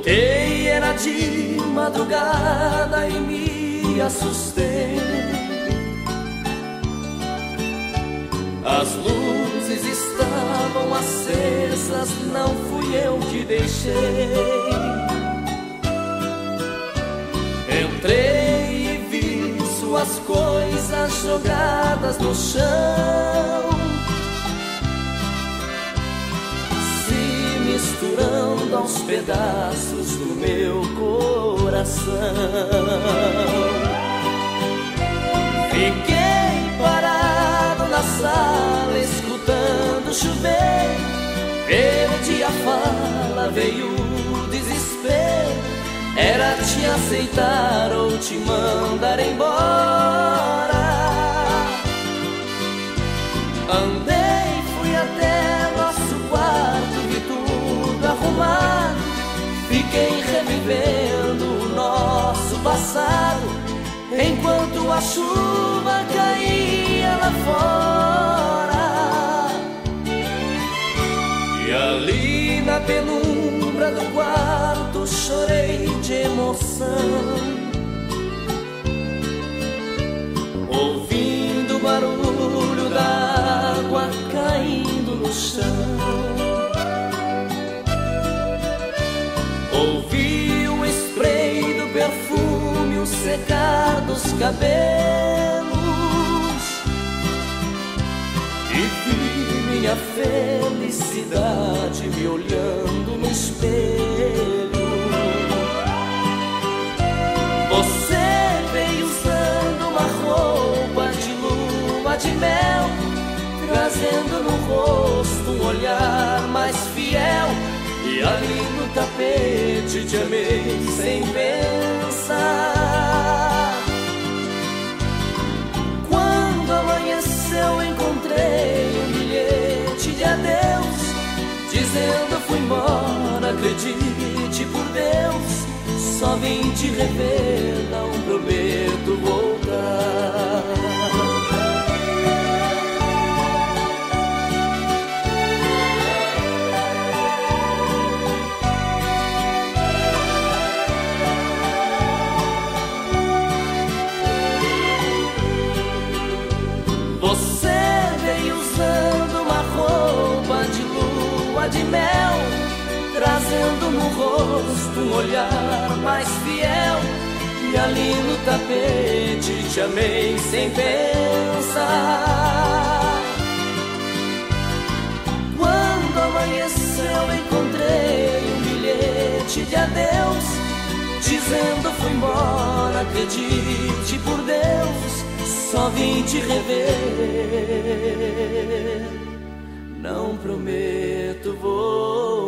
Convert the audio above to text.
Voltei, era de madrugada e me assustei. As luzes estavam acesas, não fui eu que deixei. Entrei e vi suas coisas jogadas no chão, misturando aos pedaços do meu coração. Fiquei parado na sala, escutando chover. Perdi a fala, veio o desespero. Era te aceitar ou te mandar embora. Andei, fui até nosso quarto, vi tudo arrumado. Fiquei revivendo o nosso passado, enquanto a chuva caía lá fora. E ali na penumbra do quarto chorei de emoção, ouvindo o barulho da água caindo no chão. Ouvi o spray do perfume, o secar dos cabelos, e vi minha felicidade me olhando no espelho. Você veio usando uma roupa de lua de mel, trazendo no rosto um olhar mais fiel. E ali no tapete te amei sem pensar. Quando amanheceu encontrei um bilhete de adeus, dizendo fui embora, acredite por Deus. Só vim te rever, não prometo voltar. Você veio usando uma roupa de lua de mel, trazendo no rosto um olhar mais fiel. E ali no tapete te amei sem pensar. Quando amanheceu encontrei um bilhete de adeus, dizendo fui embora, acredite por Deus. Só vim te rever, não prometo voltar.